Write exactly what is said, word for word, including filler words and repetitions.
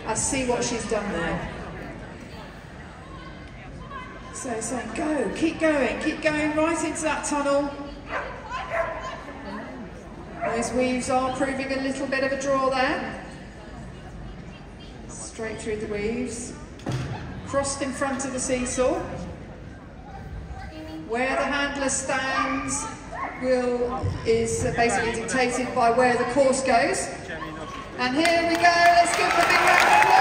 I see what she's done there. So saying, go, keep going, keep going right into that tunnel. Those weaves are proving a little bit of a draw there. Straight through the weaves. Crossed in front of the seesaw. Where the handler stands will is basically dictated by where the course goes. And here we go, let's give them a big round of applause.